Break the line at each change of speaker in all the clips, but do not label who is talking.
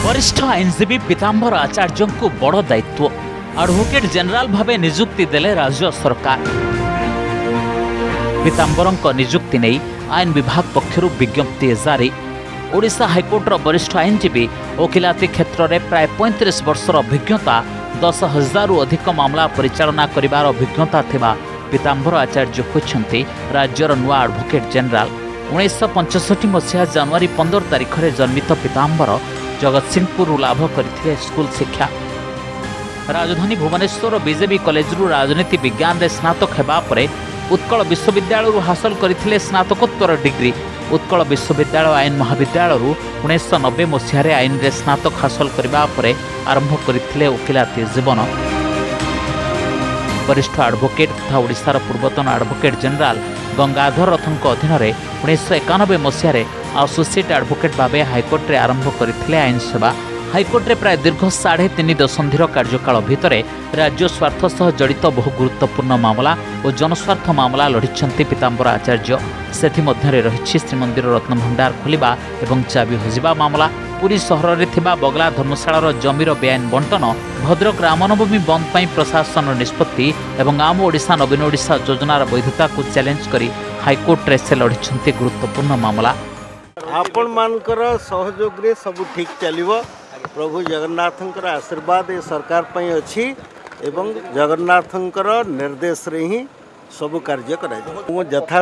वरिष्ठ आईनजीवी पीताम्बर आचार्य को बड़ दायित्व एडवोकेट जनरल भावे नियुक्ति देले राज्य सरकार। पीताम्बर नियुक्ति नहीं आईन विभाग पक्षर विज्ञप्ति जारी। ओडिशा हाइकोर्टर वरिष्ठ आईनजीवी वकिलाती क्षेत्र में प्राय 35 वर्षर अभिज्ञता 10,000 अधिक मामला परिचालना करिवार अभिज्ञता थिबा पीताम्बर आचार्य होइछन्ति राज्यर नुआ एडवोकेट जनरल। 1965 मसीहा जनवरी 15 तारिख में जन्मित पीताम्बर जगतसिंहपुर लाभ करथिले स्कूल शिक्षा। राजधानी भुवनेश्वर बीजेपी कॉलेज राजनीति विज्ञान में स्नातक हेबा परे उत्कल विश्वविद्यालय हासिल करथिले स्नातकोत्तर डिग्री। उत्कल विश्वविद्यालय आईन महाविद्यालय 1990 मसीह आईन में स्नातक हासिल करबा परे आरंभ करथिले वकिलाती जीवन। वरिष्ठ एडवोकेट तथा ओडिशार पूर्वतन एडवोकेट जनरल गंगाधर रथों अधीन 1991 मसीह एसोसिएट एडवोकेट भाव हाइकोर्ट में आरंभ करथिले आईन सेवा। हाइकोर्ट में प्राय दीर्घ 3.5 दशंधिर कार्यकाल भितर राज्य स्वार्थ सह जड़ित बहु गुरुत्वपूर्ण मामला और जनस्वार्थ मामला लढ़िछन्ति पीताम्बर आचार्य। सेथिमध्यरे रहिछि श्रीमंदिर रत्नभंडार खोलिबा एवं चाबी हजिबा मामला, पुरी सहर में थिबा बगला धर्मशालार जमीर बेआईन बंटन, भद्रक रामनवमी बंद पर प्रशासन निष्पत्ति एवं आम ओडिशा नवीन ओडिशा योजनार वैधता को चैलेंज करी हाइकोर्ट रे से लढ़िछन्ति गुरुत्वपूर्ण मामला।
आपण मानकर सहयोग रे सब ठीक चलिबो। प्रभु जगन्नाथंकर आशीर्वाद ए सरकार पई अछि एवं जगन्नाथंकर निर्देश रे ही सब कार्य कराई।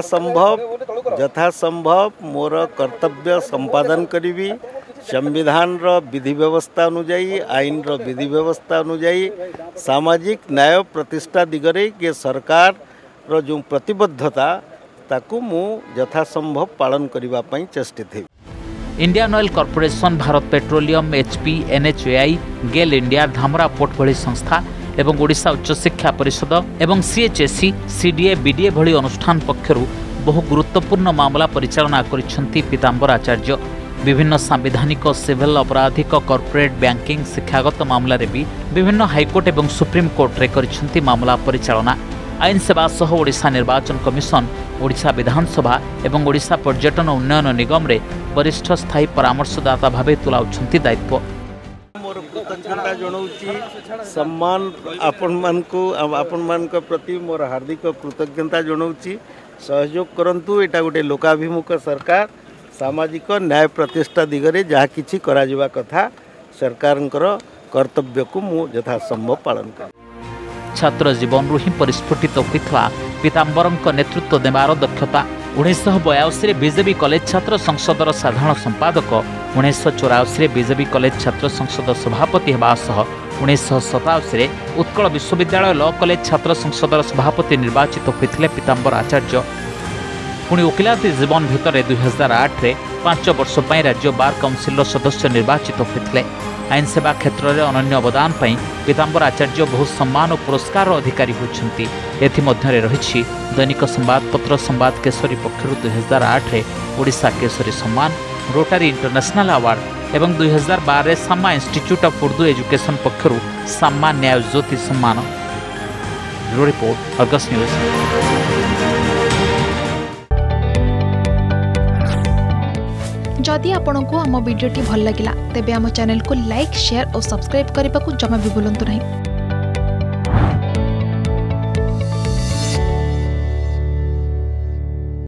यथा संभव मोर कर्तव्य संपादन करी। संविधान रो विधि व्यवस्था अनुଯାयी, आईन रो विधि व्यवस्था अनुଯାयी सामाजिक न्याय प्रतिष्ठा दिगरे के सरकार रो जो प्रतिबद्धता ताकू मु यथा संभव पालन करबा पई चेष्टित है।
Indian oil corporation, Bharat petroleum, HP, NHAI, GAIL India, Dhamra port भली संस्था एवं ओडिशा उच्च शिक्षा परिषद एवं सीएचएससी, सीडीए, बीडीए भली अनुष्ठान पक्षरु बहु गुरुत्वपूर्ण मामला परिचालना करिसेंति पीताम्बर आचार्य। विभिन्न संवैधानिक, सिविल, आपराधिक, कॉर्पोरेट, बैंकिंग, शिक्षागत मामला रे भी विभिन्न हाइकोर्ट एवं सुप्रीम कोर्ट रे करिसेंति मामला परिचालना। आईन सेवा सह ओडिशा निर्वाचन कमिशन, ओडिशा विधानसभा एवं ओडिशा पर्यटन उन्नयन निगम रे वरिष्ठ स्थायी परामर्शदाता भावे तुलाउछन्ति दायित्व।
मोर कृतज्ञता जणाउछि, सम्मान आपण मान प्रति मोर हार्दिक कृतज्ञता जणाउछि। सहयोग करंतु। एटा गोटे लोकाभिमुख सरकार, सामाजिक न्याय प्रतिष्ठा दिगरे जहाँ किछि करा जिबा कथा सरकारंकर कर्तव्य को मु यथा संभव पालन कर।
छात्र जीवन ही परिस्फुटित होता पीताम्बर नेतृत्व देवार दक्षता। 1982 बीजेपी कॉलेज छात्र संसदर साधारण संपादक, 1984 बीजेपी कॉलेज छात्र संसद सभापति होगा सह 1987 उत्कल विश्वविद्यालय लॉ कॉलेज छात्र संसदर सभापति निर्वाचित होते पीताम्बर आचार्य। पुणी वकिलाती जीवन भितर 2008 रे 5 वर्ष पर राज्य बार काउंसिल सदस्य निर्वाचित होते। आईन सेवा क्षेत्र में अनन्य अवदान पर पीताम्बर आचार्य बहुत सम्मान और पुरस्कार अधिकारी होती। एथिमध्यरे रहिछि दैनिक संवादपत्र संवाद केसरी पक्षरु 2008 रे ओडिशा केसरी सम्मान, रोटारी इंटरनेशनल अवार्ड एवं 2012 रे साम्मा इंस्टीट्यूट ऑफ उर्दू एजुकेशन पक्षरु साम्मा न्याय ज्योति सम्मान। Bureau report, Argus news.
जदि आपंक आम भिडी भल लगा तेब आम चैनल को लाइक, शेयर और सब्सक्राइब करने को जमा भी भूलु नहीं।